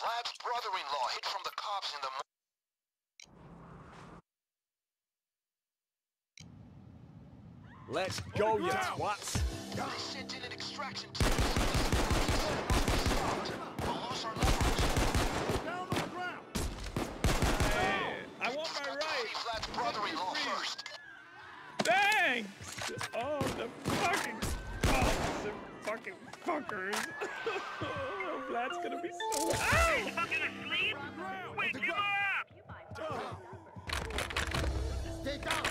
Vlad's brother-in-law hid from the cops in the Let's go, you twats! They sent in an extraction team. We'll lose our numbers. Down on the ground! Hey, I want my rights! Vlad's brother-in-law first. Thanks! Oh, the fucking cops and fucking fuckers. Vlad's gonna be so Hey, fucking asleep? Wake him up! Stay down!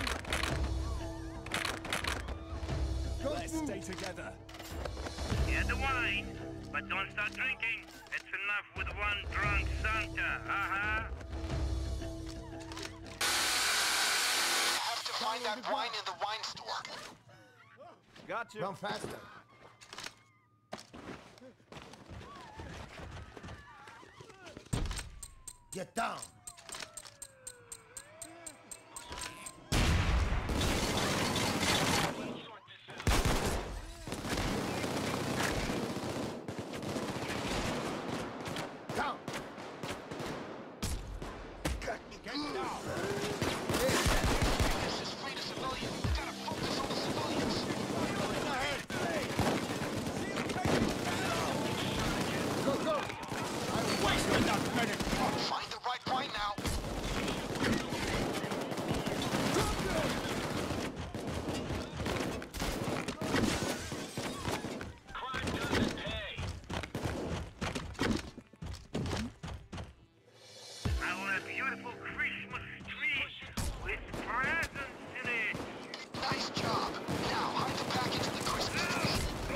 Let's stay together. Get the wine, but don't start drinking. It's enough with one drunk Santa, Have to find that wine in the wine store. Got you. Run faster. Get down. Down. Get down. This is free to civilians. We gotta focus on the civilians. Go, go. Wasting that minute. Find the right wine now. Crime doesn't pay. Our beautiful Christmas tree with presents in it. Nice job. Now hide the package in the Christmas tree.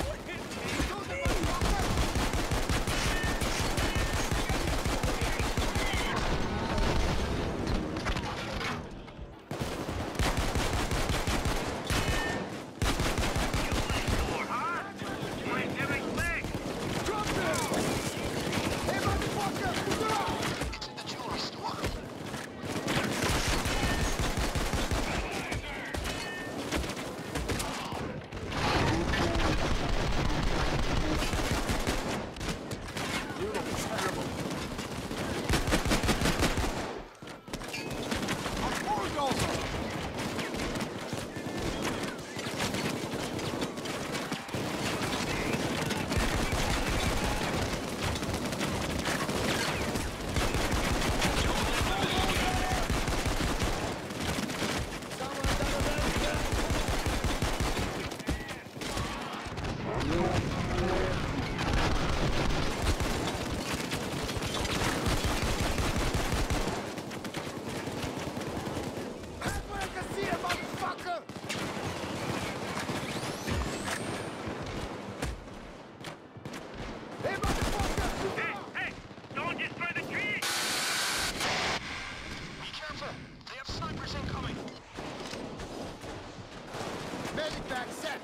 Door, huh? My very leg. Drop down. Hey, motherfucker. It's in the jewelry store. You look terrible. A bulldozer! That's where I can see it, motherfucker. Hey, motherfucker. Hey, don't destroy the tree. Be careful. They have snipers incoming. Medic bag set.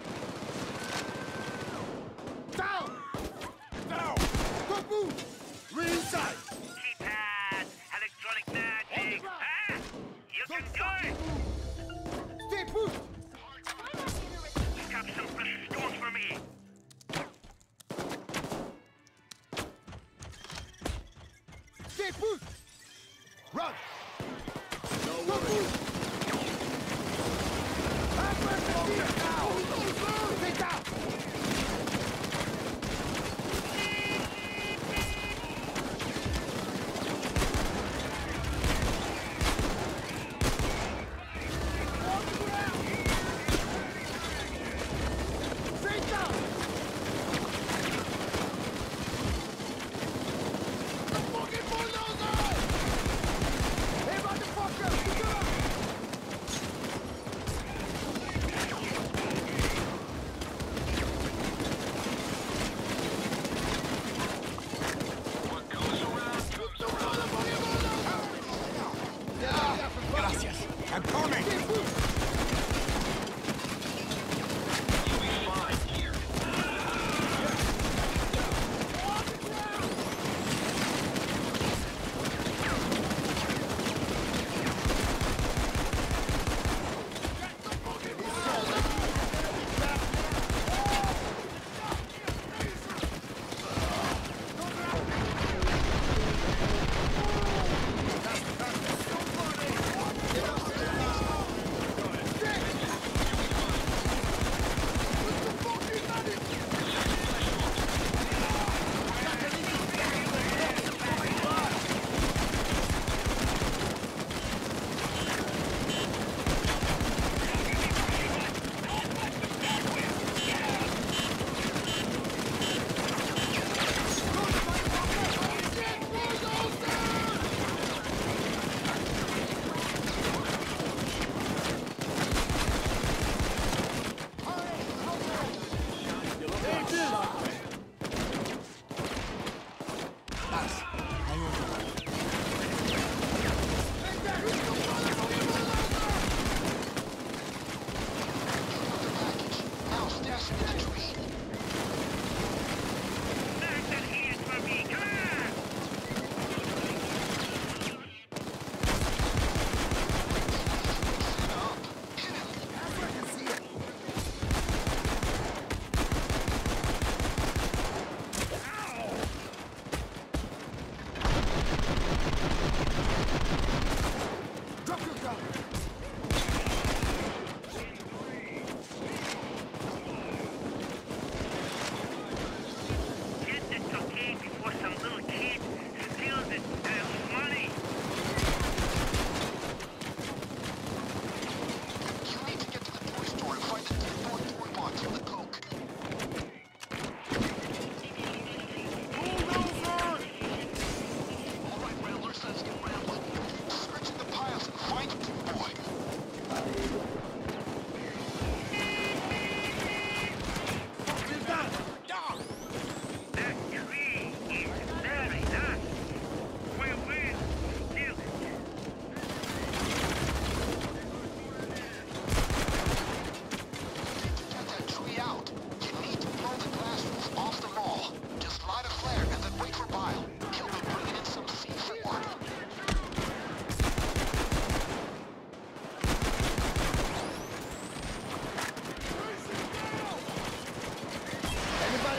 Down. Now! Don't move. We're inside. Keypad, electronic magic. ground. Ah, you can Don't do fucking it. move. Stay put. Pick up some precious stones for me. Stay put. Run. No Don't worries. move. Have mercy. Stay down. Stay down. A fucking bulldozer! Hey, motherfucker! Pick it up!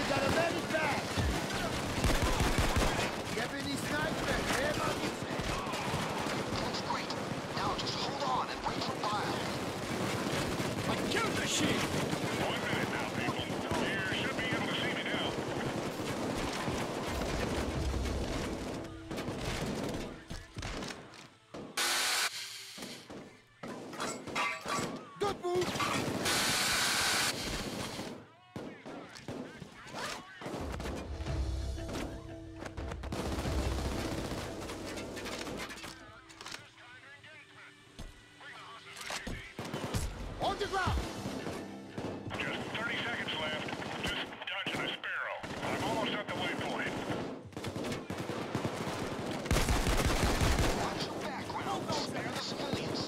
got a medic back! Deputy sniper, That's great. Now just hold on and wait for fire. I killed the sheep! 1 minute now, people. You should be able to see me now. Good move! On the ground! Just 30 seconds left. Just dodging a sparrow. I'm almost at the waypoint. Watch your background. Spare the civilians.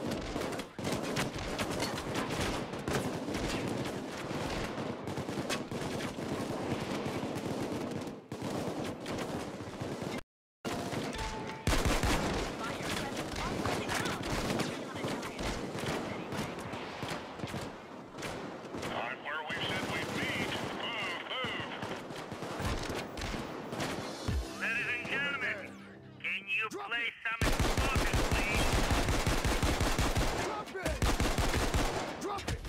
I'm where we said we'd meet. Move. Ladies and gentlemen, can you play some explosives, please? Drop it! Drop it!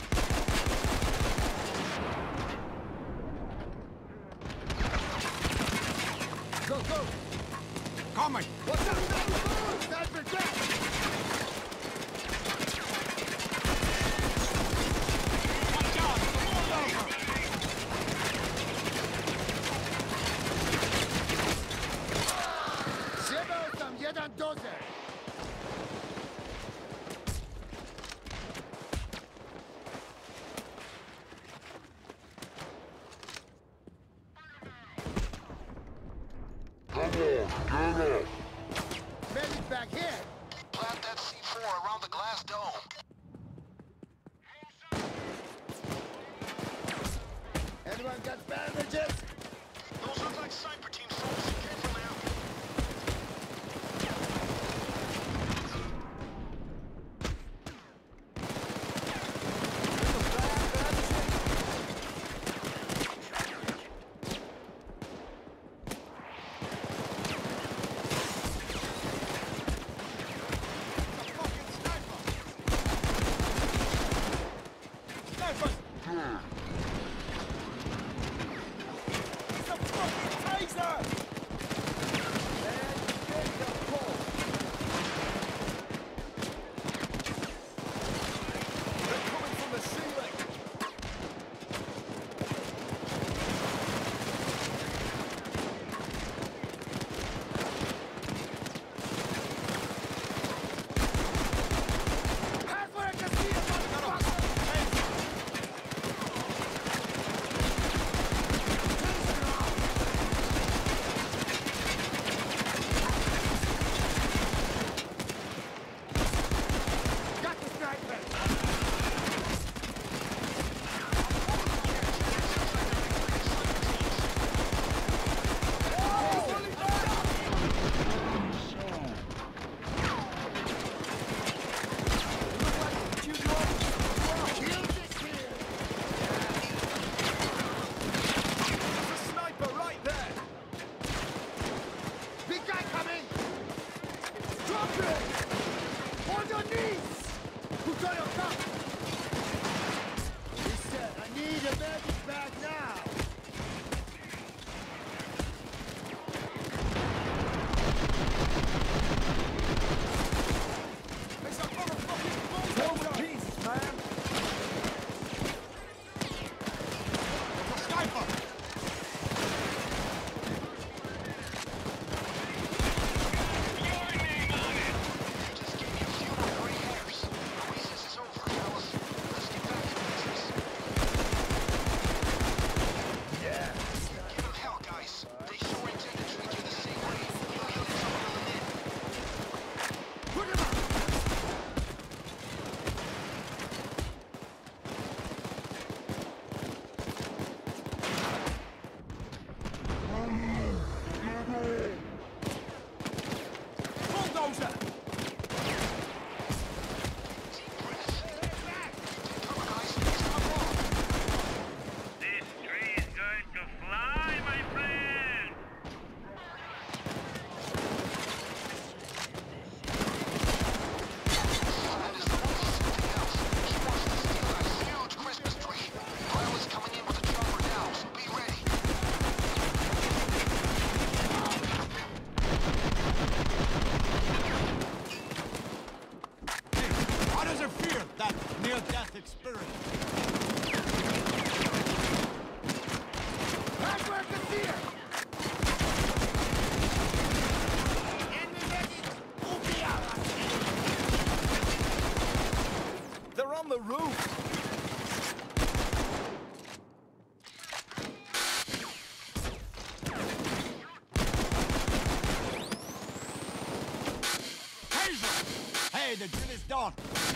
Go, go! Coming! What's up, sniper? Sniper down! Watch out! The bulldozer! Zjebał tam jeden dozer! Medic back here! Plant that C4 around the glass dome. Anyone got bandages? Those look like sniper team soldiers. Be careful now. Snipers! It's a fucking taser! the drill is done.